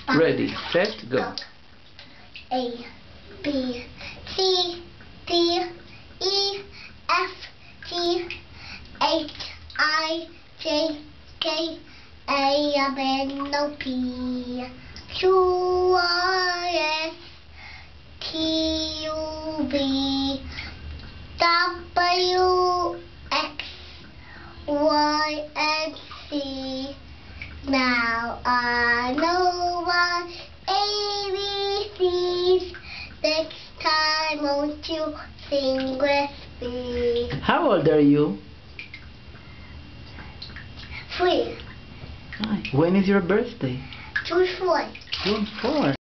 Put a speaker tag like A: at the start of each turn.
A: Ready, set, go.
B: A, B, C, D, E, F, G, H, I, J, K, L, M, N, O, P, Q, R, S, T, U, V, W, X, Y, and Z. Now I know what ABCs. Next time, won't you sing with me?
A: How old are you?
B: 3.
A: When is your birthday?
B: June 4.
A: June 4.